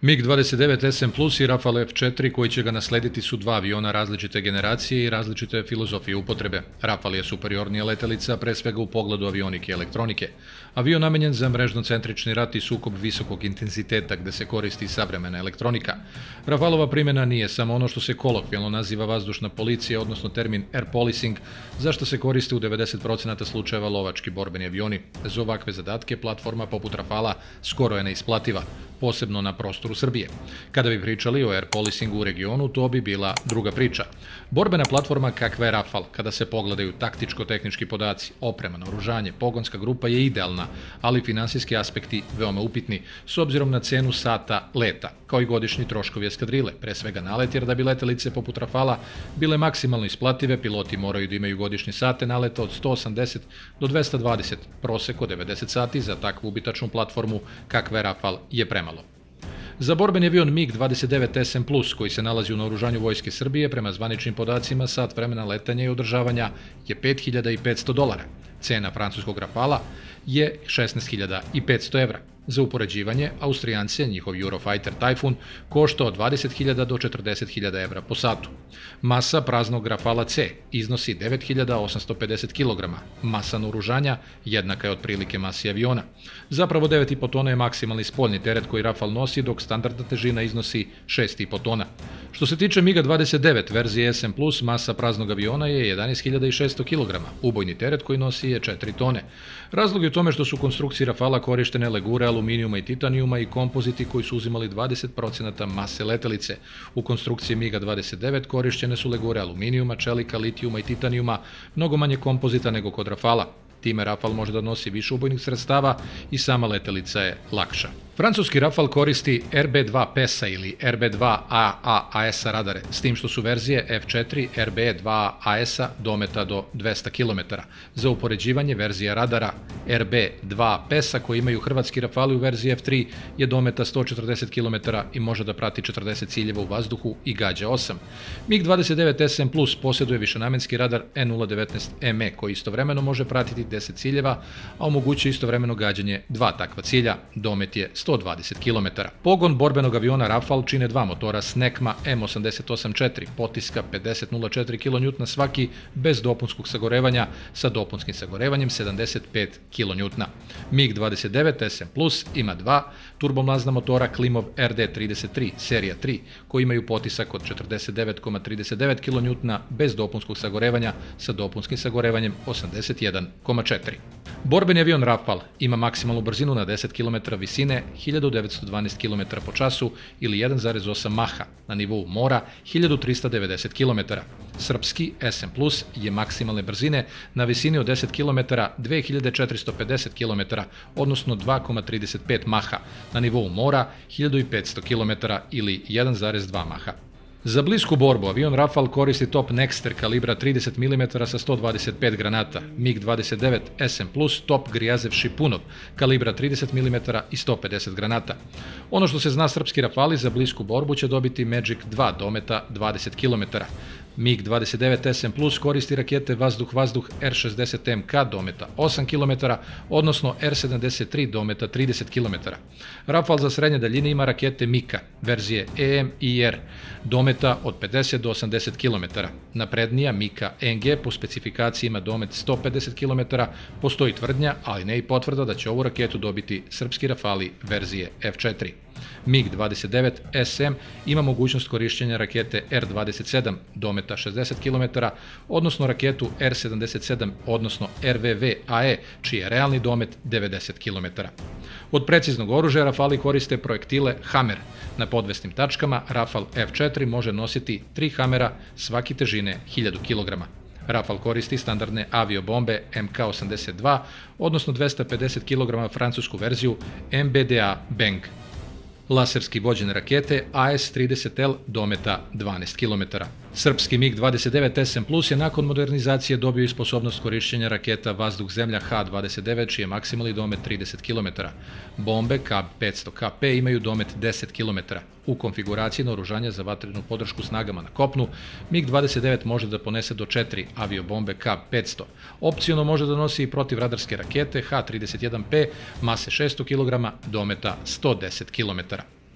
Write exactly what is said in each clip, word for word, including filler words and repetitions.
mig dvadeset devet S M plus i Rafale F četiri koji će ga naslediti su dva aviona različite generacije i različite filozofije upotrebe. Rafale je superiornija letelica, pre svega u pogledu avionike i elektronike. Avion namenjen za mrežno-centrični rat i sukob visokog intenziteta gde se koristi savremena elektronika. Rafalova primjena nije samo ono što se kolokvijalno naziva vazdušna policija, odnosno termin air policing, za što se koriste u devedeset procenata slučajeva lovački borbeni avioni. Za ovakve zadatke platforma poput Rafala skoro je neisplativa, posebno na prostoru Srbije. Kada bi pričali o air policingu u regionu, to bi bila druga priča. Borbena platforma kakva je Rafal, kada se pogledaju taktičko-tehnički podaci, oprema, naoružanje, pogonska grupa je idealna, ali finansijski aspekti veoma upitni, s obzirom na cenu sata leta, kao i godišnji troškovi eskadrile, pre svega nalet, jer da bi letelice poput Rafala bile maksimalno isplative, piloti moraju da imaju godišnje sate naleta od sto osamdeset do dvesta dvadeset, prosek od devedeset sati za takvu ubitačnu platformu kakva je Rafal je premalo. Za borbeni avion mig dvadeset devet S M plus, koji se nalazi u naoružanju Vojske Srbije, prema zvaničnim podacima, sat vremena letanja i održavanja je pet hiljada petsto dolara. Cena francuskog Rafala je šesnaest hiljada petsto evra. Za upoređivanje, Austrijance, njihov Eurofighter Typhoon, košta od dvadeset hiljada do četrdeset hiljada evra po satu. Masa praznog Rafala C iznosi devet hiljada osamsto pedeset kilograma. Masa naoružanja jednaka je otprilike masi aviona. Zapravo devet i po tona je maksimalni spoljni teret koji Rafal nosi, dok standardna težina iznosi šest i po tona. Što se tiče mig dvadeset devet verzije S M plus, masa praznog aviona je jedanaest hiljada šesto kilograma. Ubojni teret koji nosi je četiri tone. Razlog je u tome što su u konstrukciji Rafala korištene legure aluminijuma i titanijuma i kompoziti koji su uzimali dvadeset procenata mase letelice. U konstrukciji mig dvadeset devet korišćene su legure aluminijuma, čelika, litijuma i titanijuma, mnogo manje kompozita nego kod Rafala. Time Rafal može da nosi više ubojnih sredstava i sama letelica je lakša. Francuski Rafal koristi R B dva P E S A ili R B dva A A A S A radare, s tim što su verzije F četiri R B dva A S A dometa do dvesta kilometara. Za upoređivanje, verzija radara R B dva P E S A koji imaju hrvatski Rafali u verziji F tri je dometa sto četrdeset kilometara i može da prati četrdeset ciljeva u vazduhu i gađa osam. mig dvadeset devet S M plus posjeduje višenamenski radar E nula devetnaest M E koji istovremeno može pratiti deset ciljeva, a omogućuje istovremeno gađanje dva takva cilja, domet je sto dvadeset kilometara. Pogon borbenog aviona Rafal čine dva motora Snecma M osamdeset osam četiri, potiska pedeset zarez nula četiri kilonjutna svaki bez dopunskog sagorevanja, sa dopunskim sagorevanjem sedamdeset pet kilonjutna. mig dvadeset devet S M plus ima dva turbomlazna motora Klimov R D trideset tri serija tri, koji imaju potisak od četrdeset devet zarez trideset devet kilonjutna bez dopunskog sagorevanja, sa dopunskim sagorevanjem osamdeset jedan zarez četiri. Borbeni avion Rafal ima maksimalnu brzinu na deset kilometara visine hiljadu devetsto dvanaest kilometara po času ili jedan zarez osam maha, na nivou mora hiljadu trista devedeset kilometara. Srpski S M plus je maksimalne brzine na visini od deset kilometara dve hiljade četiristo pedeset kilometara, odnosno dva zarez trideset pet maha, na nivou mora hiljadu petsto kilometara ili jedan zarez dva maha. Za blisku borbu avion Rafal koristi Top Nexter kalibra trideset milimetara sa sto dvadeset pet granata, mig dvadeset devet S M plus Top Grijazev Šipunov kalibra trideset milimetara i sto pedeset granata. Ono što se zna, srpski Rafali za blisku borbu će dobiti Magic dva dometa dvadeset kilometara. mig dvadeset devet S M plus koristi rakete vazduh-vazduh R šezdeset M K dometa osam kilometara, odnosno R sedamdeset tri dometa trideset kilometara. Rafal za srednje daljine ima rakete Mika, verzije E M i R, dometa od pedeset do osamdeset kilometara. Naprednija Mika N G po specifikaciji ima domet sto pedeset kilometara, postoji tvrdnja, ali ne i potvrda da će ovu raketu dobiti srpski Rafali verzije F četiri. mig dvadeset devet S M ima mogućnost korišćenja rakete R dvadeset sedam dometa šezdeset kilometara, odnosno raketu R sedamdeset sedam, odnosno R V V A E, čiji je realni domet devedeset kilometara. Od preciznog oružja Rafali koriste projektile Hammer. Na podvesnim tačkama Rafal F četiri može nositi tri Hammera svaki težine hiljadu kilograma. Rafal koristi standardne aviobombe M K osamdeset dva, odnosno dvesta pedeset kilograma francusku verziju M B D A Bang. Laserski vođene rakete A S trideset L dometa dvanaest kilometara. Srpski mig dvadeset devet S M plus je nakon modernizacije dobio i sposobnost korišćenja raketa vazduh-zemlja H dvadeset devet, čiji je maksimalni domet trideset kilometara. Bombe K petsto K P imaju domet deset kilometara. U konfiguraciji naoružanja za vatrenu podršku snagama na kopnu, mig dvadeset devet može da ponese do četiri aviobombe K petsto. Opciono može da nosi i protivradarske rakete H trideset jedan P mase šesto kilograma, dometa sto deset kilometara.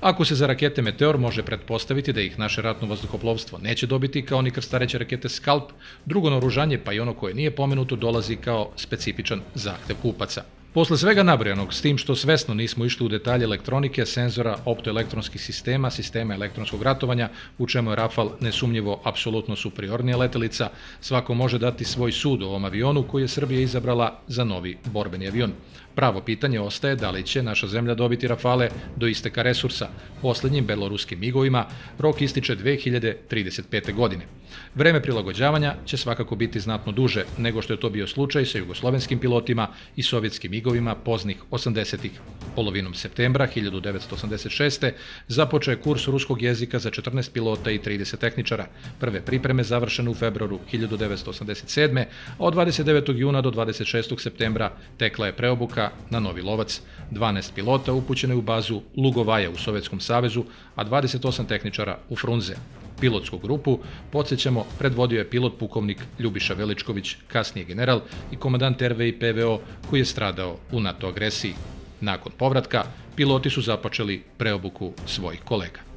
Ako se za rakete Meteor može pretpostaviti da ih naše ratno vazduhoplovstvo neće dobiti kao ni krstareće rakete Scalp, drugo naoružanje, pa i ono koje nije pomenuto, dolazi kao specifičan zahtev kupaca. Posle svega nabrojanog, s tim što svesno nismo išli u detalje elektronike, senzora, optoelektronskih sistema, sistema elektronskog ratovanja, u čemu je Rafal nesumnjivo apsolutno superiornija letelica, svako može dati svoj sud o ovom avionu koji je Srbija izabrala za novi borbeni avion. Pravo pitanje ostaje da li će naša zemlja dobiti Rafale do isteka resursa. Poslednjim beloruskim migovima rok ističe dve hiljade trideset pete. godine. Vreme prilagođavanja će svakako biti znatno duže nego što je to bio slučaj sa jugoslovenskim pilotima i sovjetskim migovima poznih osamdesetih. Polovinom septembra hiljadu devetsto osamdeset šeste. započeo je kurs ruskog jezika za četrnaest pilota i trideset tehničara. Prve pripreme završene u februaru hiljadu devetsto osamdeset sedme. a od dvadeset devetog juna do dvadeset šestog septembra tekla je preobuka na Novi Lovac. dvanaest pilota upućeno je u bazu Lugovaja u Sovjetskom savezu, a dvadeset osam tehničara u Frunze. Pilotsku grupu, podsjećamo, predvodio je pilot pukovnik Ljubiša Veličković, kasnije general i komandant er ve i pe ve o koji je stradao u NATO agresiji. Nakon povratka, piloti su započeli preobuku svojih kolega.